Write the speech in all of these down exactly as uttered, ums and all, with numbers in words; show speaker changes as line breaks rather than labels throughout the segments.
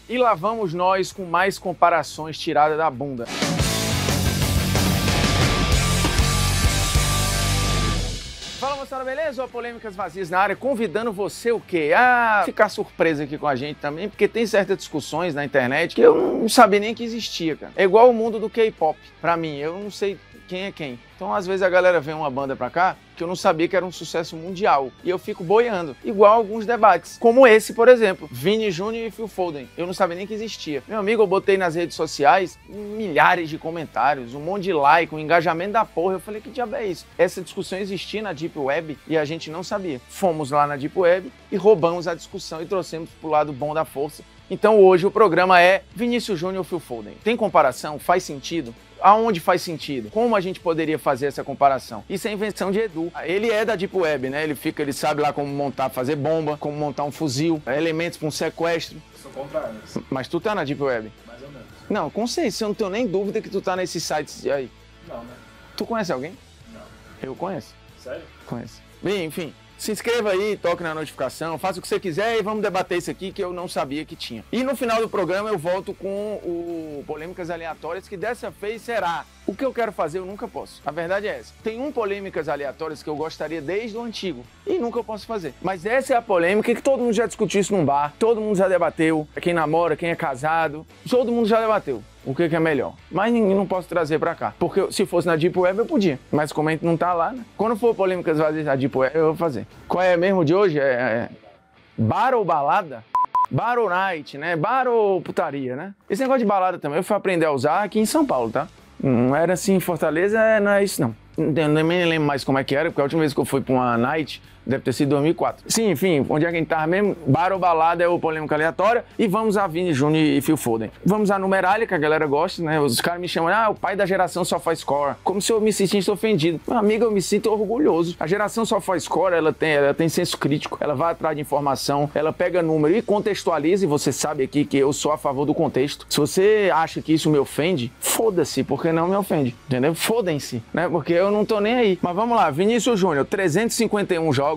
E lá vamos nós com mais comparações tiradas da bunda. Fala, moçada, beleza? Polêmicas Vazias na área, convidando você o quê? A ficar surpreso aqui com a gente também, porque tem certas discussões na internet que eu não sabia nem que existia, cara. É igual o mundo do K-pop, pra mim, eu não sei quem é quem. Então, às vezes, a galera vê uma banda pra cá que eu não sabia que era um sucesso mundial. E eu fico boiando. Igual alguns debates. Como esse, por exemplo. Vini Júnior e Phil Foden. Eu não sabia nem que existia. Meu amigo, eu botei nas redes sociais milhares de comentários, um monte de like, um engajamento da porra. Eu falei, que diabo é isso? Essa discussão existia na Deep Web e a gente não sabia. Fomos lá na Deep Web e roubamos a discussão e trouxemos pro lado bom da força. Então, hoje, o programa é Vinícius Júnior e Phil Foden. Tem comparação? Faz sentido? Aonde faz sentido? Como a gente poderia fazer essa comparação? Isso é invenção de Edu. Ele é da Deep Web, né? Ele fica, ele sabe lá como montar, fazer bomba, como montar um fuzil, elementos para um sequestro.
Eu sou contrário.
Mas tu tá na Deep Web?
Mais ou menos.
Não, com certeza, eu não tenho nem dúvida que tu tá nesses sites aí.
Não, né?
Tu conhece alguém?
Não.
Eu conheço.
Sério?
Conheço. Bem, enfim. Se inscreva aí, toque na notificação, faça o que você quiser e vamos debater isso aqui que eu não sabia que tinha. E no final do programa eu volto com o Polêmicas Aleatórias, que dessa vez será o que eu quero fazer, eu nunca posso. A verdade é essa. Tem um Polêmicas Aleatórias que eu gostaria desde o antigo e nunca eu posso fazer. Mas essa é a polêmica que todo mundo já discutiu isso num bar, todo mundo já debateu, quem namora, quem é casado, todo mundo já debateu. O que, que é melhor? Mas não posso trazer pra cá. Porque se fosse na Deep Web eu podia. Mas como a gente não tá lá, né? Quando for Polêmicas Vazias na Deep Web eu vou fazer. Qual é mesmo de hoje? É, é... Bar ou balada? Bar ou night, né? Bar ou putaria, né? Esse negócio de balada também eu fui aprender a usar aqui em São Paulo, tá? Não era assim em Fortaleza, não é isso não. Eu nem lembro mais como é que era, porque a última vez que eu fui pra uma night deve ter sido dois mil e quatro. Sim, enfim, onde é que a gente tava mesmo? Bar ou balada é o Polêmica Aleatória. E vamos a Vini Júnior e Phil Foden. Vamos a numeralha, que a galera gosta, né? Os caras me chamam, ah, o pai da geração só faz score. Como se eu me sentisse ofendido. Meu amigo, eu me sinto orgulhoso. A geração só faz score, ela tem, ela tem senso crítico, ela vai atrás de informação, ela pega número e contextualiza, e você sabe aqui que eu sou a favor do contexto. Se você acha que isso me ofende, foda-se, porque não me ofende, entendeu? Fodem-se, né? Porque eu não tô nem aí. Mas vamos lá, Vinícius Júnior, trezentos e cinquenta e um jogos.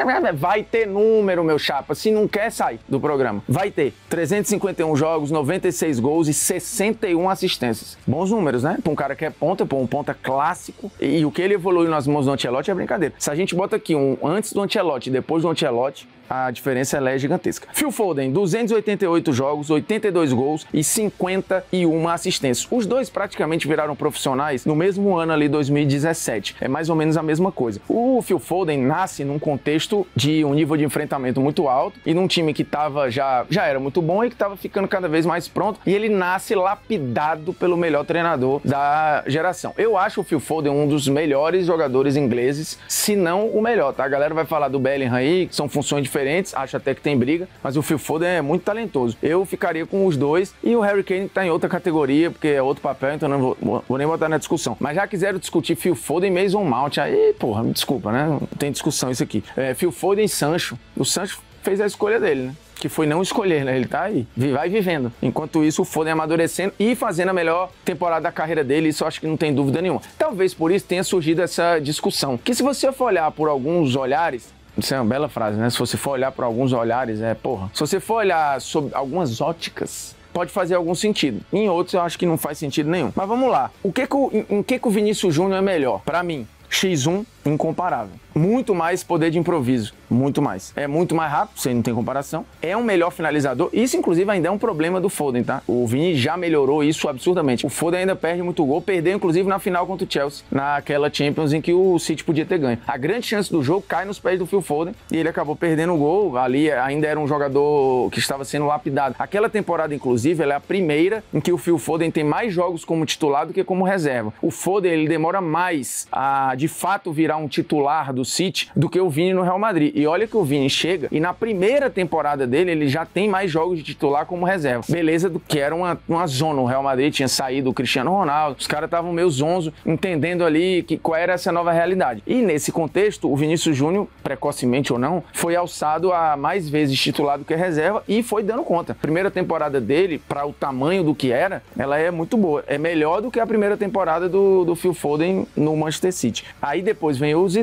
Vai ter número, meu chapa. Se não quer, sai do programa. Vai ter trezentos e cinquenta e um jogos, noventa e seis gols e sessenta e uma assistências. Bons números, né? Pra um cara que é ponta, pra um ponta clássico. E, e o que ele evoluiu nas mãos do Ancelotti é brincadeira. Se a gente bota aqui um antes do Ancelotti e depois do Ancelotti, a diferença ela é gigantesca. Phil Foden, duzentos e oitenta e oito jogos, oitenta e dois gols e cinquenta e uma assistências. Os dois praticamente viraram profissionais no mesmo ano ali, dois mil e dezessete. É mais ou menos a mesma coisa. O Phil Foden nasce num contexto de um nível de enfrentamento muito alto e num time que tava já, já era muito bom e que estava ficando cada vez mais pronto. E ele nasce lapidado pelo melhor treinador da geração. Eu acho o Phil Foden um dos melhores jogadores ingleses, se não o melhor, tá? A galera vai falar do Bellingham aí, que são funções diferentes. Diferentes, acho até que tem briga, mas o Phil Foden é muito talentoso. Eu ficaria com os dois e o Harry Kane tá em outra categoria, porque é outro papel, então não vou, vou nem botar na discussão. Mas já quiseram discutir Phil Foden e Mason Mount, aí, porra, me desculpa, né? Não tem discussão isso aqui. É, Phil Foden e Sancho. O Sancho fez a escolha dele, né? Que foi não escolher, né? Ele tá aí, vai vivendo. Enquanto isso, o Foden amadurecendo e fazendo a melhor temporada da carreira dele, isso eu acho que não tem dúvida nenhuma. Talvez por isso tenha surgido essa discussão. Que se você for olhar por alguns olhares, isso é uma bela frase, né? Se você for olhar por alguns olhares, é porra. Se você for olhar sobre algumas óticas, pode fazer algum sentido. Em outros, eu acho que não faz sentido nenhum. Mas vamos lá. O que que o, em, em que que o Vinícius Júnior é melhor? Pra mim, xis um, incomparável. Muito mais poder de improviso. Muito mais. É muito mais rápido, você não tem comparação. É um melhor finalizador. Isso, inclusive, ainda é um problema do Foden, tá? O Vini já melhorou isso absurdamente. O Foden ainda perde muito gol. Perdeu, inclusive, na final contra o Chelsea. Naquela Champions em que o City podia ter ganho. A grande chance do jogo cai nos pés do Phil Foden. E ele acabou perdendo o gol. Ali ainda era um jogador que estava sendo lapidado. Aquela temporada, inclusive, ela é a primeira em que o Phil Foden tem mais jogos como titular do que como reserva. O Foden, ele demora mais a, de fato, virar um titular do City do que o Vini no Real Madrid. E olha que o Vini chega e na primeira temporada dele ele já tem mais jogos de titular como reserva. Beleza, do que era uma, uma zona. O Real Madrid tinha saído o Cristiano Ronaldo, os caras estavam meio zonzo, entendendo ali que, qual era essa nova realidade. E nesse contexto, o Vinícius Júnior, precocemente ou não, foi alçado a mais vezes titular do que reserva e foi dando conta. A primeira temporada dele, para o tamanho do que era, ela é muito boa. É melhor do que a primeira temporada do, do Phil Foden no Manchester City. Aí depois vem o Zidane,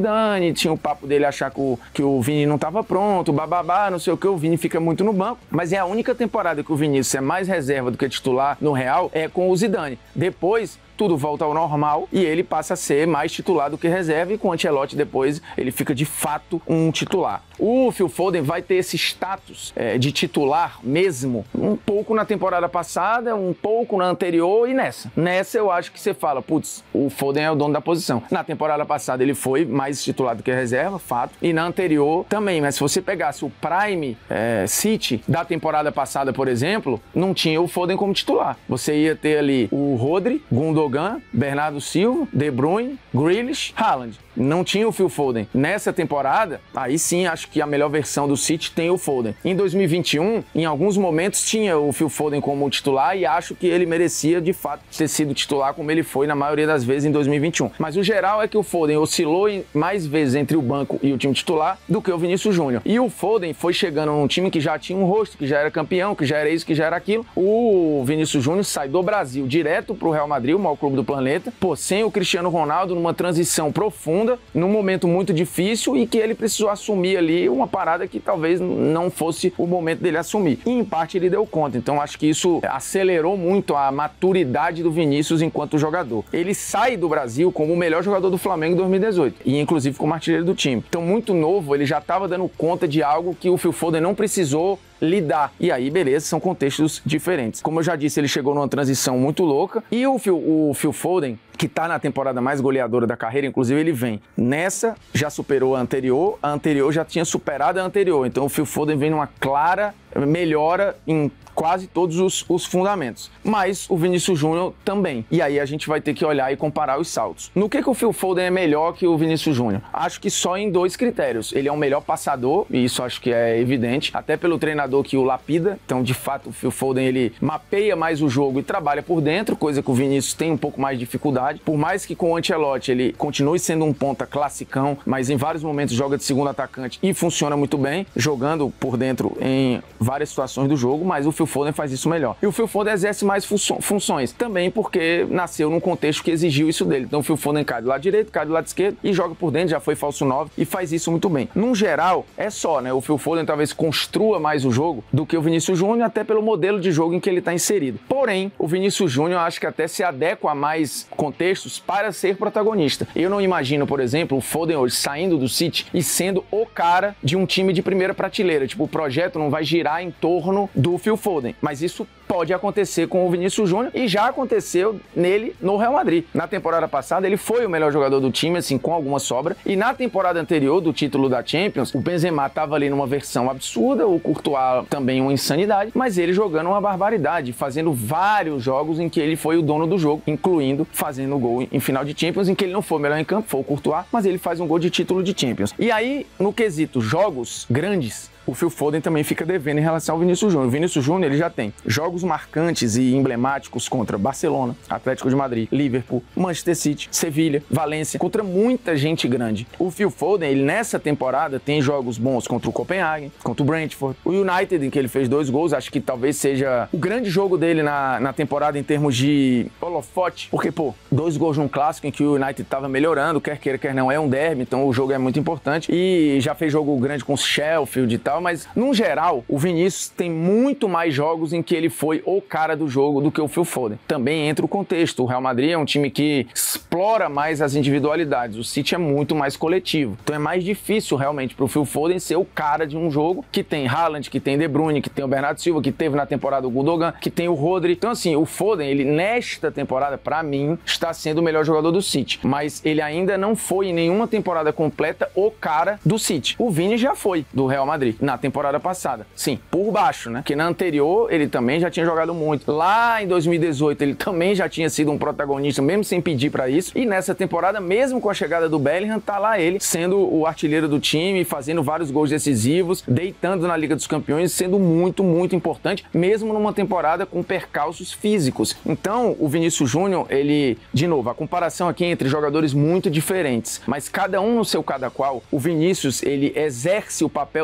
Vini, tinha o papo dele achar que o, que o Vini não estava pronto, bababá, não sei o que, o Vini fica muito no banco, mas é a única temporada que o Vinícius é mais reserva do que titular no Real, é com o Zidane. Depois, tudo volta ao normal e ele passa a ser mais titular do que reserva, e com o Ancelotti depois ele fica de fato um titular. O Phil Foden vai ter esse status é, de titular mesmo um pouco na temporada passada, um pouco na anterior e nessa. Nessa eu acho que você fala, putz, o Foden é o dono da posição. Na temporada passada ele foi mais titular do que reserva, fato, e na anterior também, mas se você pegasse o Prime é, City da temporada passada, por exemplo, não tinha o Foden como titular. Você ia ter ali o Rodri, Gundogan, Bernardo Silva, De Bruyne, Grealish, Haaland. Não tinha o Phil Foden. Nessa temporada, aí sim acho que a melhor versão do City tem o Foden. Em dois mil e vinte e um, em alguns momentos tinha o Phil Foden como titular e acho que ele merecia de fato ter sido titular como ele foi na maioria das vezes em dois mil e vinte e um. Mas o geral é que o Foden oscilou mais vezes entre o banco e o time titular do que o Vinícius Júnior. E o Foden foi chegando num time que já tinha um rosto, que já era campeão, que já era isso, que já era aquilo. O Vinícius Júnior sai do Brasil direto pro Real Madrid, o maior clube do planeta, pô, sem o Cristiano Ronaldo, numa transição profunda, num momento muito difícil, e que ele precisou assumir ali uma parada que talvez não fosse o momento dele assumir. E em parte ele deu conta, então acho que isso acelerou muito a maturidade do Vinícius enquanto jogador. Ele sai do Brasil como o melhor jogador do Flamengo em dois mil e dezoito, e inclusive como artilheiro do time. Então muito novo, ele já estava dando conta de algo que o Phil Foden não precisou lidar. E aí, beleza, são contextos diferentes. Como eu já disse, ele chegou numa transição muito louca, e o Phil, o Phil Foden, que tá na temporada mais goleadora da carreira, inclusive ele vem nessa, já superou a anterior, a anterior já tinha superado a anterior, então o Phil Foden vem numa clara melhora em quase todos os, os fundamentos. Mas o Vinícius Júnior também. E aí a gente vai ter que olhar e comparar os saltos. No que, que o Phil Foden é melhor que o Vinícius Júnior? Acho que só em dois critérios. Ele é um melhor passador, e isso acho que é evidente, até pelo treinador que o lapida. Então, de fato, o Phil Foden, ele mapeia mais o jogo e trabalha por dentro, coisa que o Vinícius tem um pouco mais de dificuldade. Por mais que com o Ancelotti ele continue sendo um ponta classicão, mas em vários momentos joga de segundo atacante e funciona muito bem, jogando por dentro em várias situações do jogo, mas o Phil Foden faz isso melhor. E o Phil Foden exerce mais funções, também porque nasceu num contexto que exigiu isso dele. Então o Phil Foden cai do lado direito, cai do lado esquerdo e joga por dentro, já foi falso nove e faz isso muito bem. Num geral, é só, né? O Phil Foden talvez construa mais o jogo do que o Vinícius Júnior, até pelo modelo de jogo em que ele está inserido. Porém, o Vinícius Júnior acho que até se adequa a mais contextos para ser protagonista. Eu não imagino, por exemplo, o Foden hoje saindo do City e sendo o cara de um time de primeira prateleira. Tipo, o projeto não vai girar em torno do Phil Foden, mas isso pode acontecer com o Vinícius Júnior e já aconteceu nele no Real Madrid. Na temporada passada ele foi o melhor jogador do time, assim, com alguma sobra, e na temporada anterior do título da Champions, o Benzema estava ali numa versão absurda, o Courtois também uma insanidade, mas ele jogando uma barbaridade, fazendo vários jogos em que ele foi o dono do jogo, incluindo fazendo gol em final de Champions, em que ele não foi o melhor em campo, foi o Courtois, mas ele faz um gol de título de Champions. E aí, no quesito jogos grandes, o Phil Foden também fica devendo em relação ao Vinícius Júnior. O Vinícius Júnior, ele já tem jogos marcantes e emblemáticos contra Barcelona, Atlético de Madrid, Liverpool, Manchester City, Sevilha, Valência, contra muita gente grande. O Phil Foden, ele nessa temporada tem jogos bons contra o Copenhagen, contra o Brentford, o United, em que ele fez dois gols, acho que talvez seja o grande jogo dele na, na temporada em termos de holofote, porque, pô, dois gols num clássico em que o United estava melhorando, quer queira, quer não, é um derby, então o jogo é muito importante, e já fez jogo grande com o Sheffield e tal, mas, no geral, o Vinícius tem muito mais jogos em que ele foi o cara do jogo do que o Phil Foden. Também entra o contexto. O Real Madrid é um time que explora mais as individualidades. O City é muito mais coletivo. Então é mais difícil, realmente, para o Phil Foden ser o cara de um jogo que tem Haaland, que tem De Bruyne, que tem o Bernardo Silva, que teve na temporada o Gundogan, que tem o Rodri. Então, assim, o Foden, ele, nesta temporada, para mim, está sendo o melhor jogador do City. Mas ele ainda não foi, em nenhuma temporada completa, o cara do City. O Vini já foi, do Real Madrid, na temporada passada. Sim, por baixo, né? Porque na anterior ele também já tinha jogado muito. Lá em dois mil e dezoito ele também já tinha sido um protagonista, mesmo sem pedir pra isso. E nessa temporada, mesmo com a chegada do Bellingham, tá lá ele sendo o artilheiro do time, fazendo vários gols decisivos, deitando na Liga dos Campeões, sendo muito, muito importante, mesmo numa temporada com percalços físicos. Então, o Vinícius Júnior, ele, de novo, a comparação aqui entre jogadores muito diferentes, mas cada um no seu cada qual. O Vinícius, ele exerce o papel dele na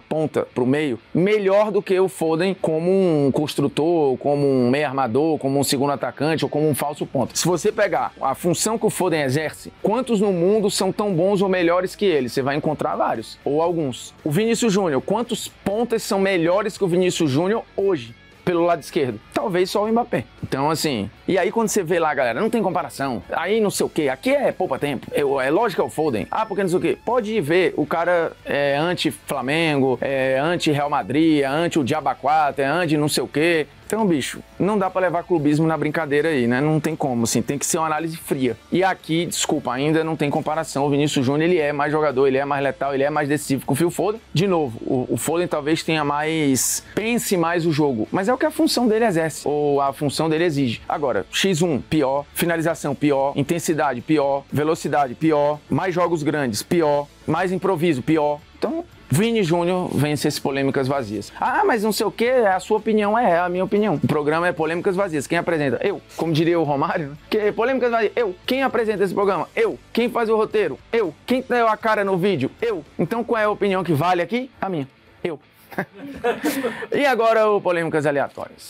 ponta pro meio melhor do que o Foden como um construtor, como um meio armador, como um segundo atacante ou como um falso ponta. Se você pegar a função que o Foden exerce, quantos no mundo são tão bons ou melhores que ele? Você vai encontrar vários, ou alguns. O Vinícius Júnior, quantos pontas são melhores que o Vinícius Júnior hoje? Pelo lado esquerdo, talvez só o Mbappé. Então, assim, e aí quando você vê lá, galera, não tem comparação, aí não sei o que, aqui é poupa tempo, é, é lógico que é o Foden, ah, porque não sei o que, pode ver, o cara é anti-Flamengo, é anti-Real Madrid, é anti-o Diaba quatro, é anti não sei o que. Então, bicho, não dá pra levar clubismo na brincadeira aí, né? Não tem como, assim, tem que ser uma análise fria. E aqui, desculpa, ainda não tem comparação. O Vinícius Júnior, ele é mais jogador, ele é mais letal, ele é mais decisivo que o Phil Foden. De novo, o, o Foden talvez tenha mais... pense mais o jogo, mas é o que a função dele exerce, ou a função dele exige. Agora, xis um, pior. Finalização, pior. Intensidade, pior. Velocidade, pior. Mais jogos grandes, pior. Mais improviso, pior. Então... Vini Júnior vence essas polêmicas vazias. Ah, mas não sei o que, a sua opinião é, é a minha opinião. O programa é polêmicas vazias. Quem apresenta? Eu. Como diria o Romário, né? Que polêmicas vazias? Eu. Quem apresenta esse programa? Eu. Quem faz o roteiro? Eu. Quem deu a cara no vídeo? Eu. Então qual é a opinião que vale aqui? A minha. Eu. E agora o polêmicas aleatórias.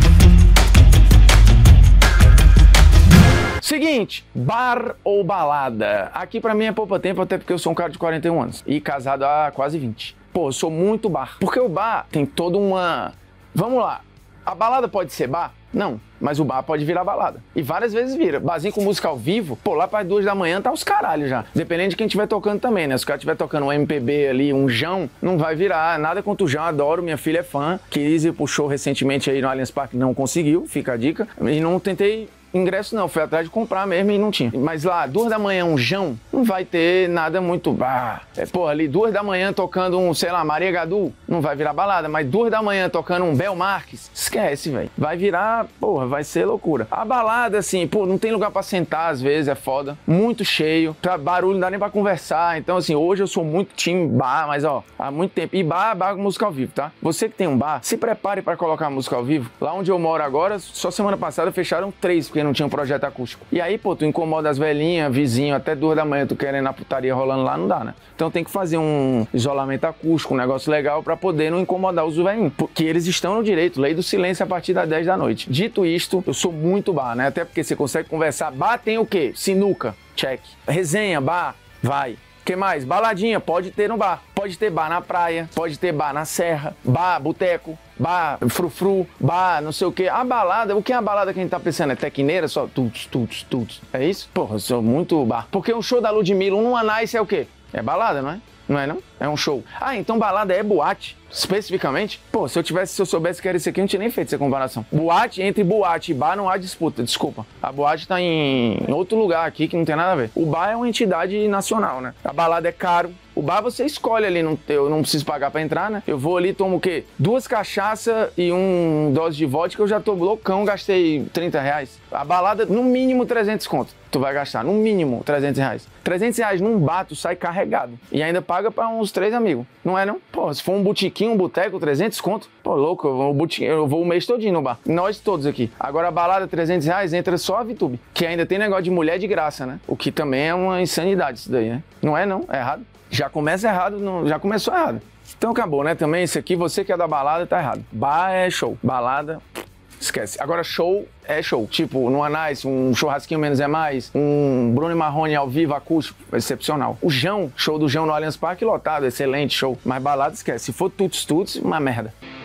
Seguinte, bar ou balada? Aqui pra mim é poupa tempo, até porque eu sou um cara de quarenta e um anos e casado há quase vinte. Pô, eu sou muito bar. Porque o bar tem toda uma... Vamos lá, a balada pode ser bar? Não, mas o bar pode virar balada. E várias vezes vira. Barzinho com música ao vivo, pô, lá para duas da manhã tá os caralhos já. Dependendo de quem estiver tocando também, né? Se o cara estiver tocando um M P B ali, um Jão, não vai virar. Nada contra o Jão, adoro, minha filha é fã. Quis ir pro show recentemente aí no Allianz Parque, não conseguiu, fica a dica. E não tentei... ingresso não, fui atrás de comprar mesmo e não tinha. Mas lá, duas da manhã, um Jão, não vai ter nada muito... Ah, é, porra, ali duas da manhã tocando um, sei lá, Maria Gadu, não vai virar balada, mas duas da manhã tocando um Bel Marques, esquece, velho. Vai virar, porra, vai ser loucura. A balada, assim, pô, não tem lugar pra sentar às vezes, é foda. Muito cheio, pra barulho, não dá nem pra conversar. Então, assim, hoje eu sou muito time bar, mas, ó, há muito tempo. E bar, bar com música ao vivo, tá? Você que tem um bar, se prepare pra colocar música ao vivo. Lá onde eu moro agora, só semana passada fecharam três, porque não tinha um projeto acústico. E aí, pô, tu incomoda as velhinhas, vizinho, até duas da manhã tu querendo a putaria rolando lá, não dá, né? Então tem que fazer um isolamento acústico, um negócio legal pra poder não incomodar os velhinhos, porque eles estão no direito, lei do silêncio a partir das dez da noite. Dito isto, eu sou muito bar, né? Até porque você consegue conversar. Bar tem o quê? Sinuca, check. Resenha, bar, vai. O que mais? Baladinha, pode ter no bar. Pode ter bar na praia, pode ter bar na serra, bar, boteco, bar, frufru, bar, não sei o que. A balada, o que é a balada que a gente tá pensando? É tequineira? Só tuts, tuts, tuts. É isso? Porra, eu sou muito bar. Porque um show da Ludmilla, um Anais é o quê? É balada, não é? Não é não? É um show. Ah, então balada é boate, especificamente? Pô, se eu tivesse, se eu soubesse que era isso aqui, eu não tinha nem feito essa comparação. Boate, entre boate e bar não há disputa, desculpa. A boate tá em outro lugar aqui que não tem nada a ver. O bar é uma entidade nacional, né? A balada é caro. O bar você escolhe ali, não, eu não preciso pagar pra entrar, né? Eu vou ali, tomo o quê? Duas cachaças e um dose de vodka, eu já tô loucão, gastei trinta reais. A balada, no mínimo trezentos conto. Tu vai gastar, no mínimo trezentos reais. trezentos reais num bar, tu sai carregado. E ainda paga pra uns três amigos. Não é não? Pô, se for um botiquinho, um boteco, trezentos conto. Pô, louco, eu vou, eu vou o mês todinho no bar. Nós todos aqui. Agora a balada, trezentos reais, entra só a VTube. Que ainda tem negócio de mulher de graça, né? O que também é uma insanidade isso daí, né? Não é não, é errado. Já começa errado, não, já começou errado. Então acabou, né? Também isso aqui, você que é da balada, tá errado. Bar é show. Balada... esquece. Agora, show é show. Tipo, no Anais, um churrasquinho menos é mais, um Bruno e Marrone ao vivo, acústico, excepcional. O Jão, show do Jão no Allianz Parque, lotado, excelente show. Mas balada, esquece. Se for tuts tuts, uma merda.